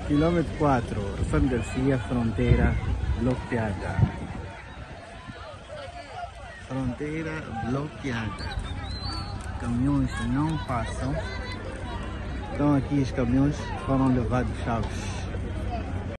Quilômetro 4, Rafano Garcia, fronteira bloqueada. Fronteira bloqueada. Caminhões não passam. Então aqui os caminhões foram levados chaves.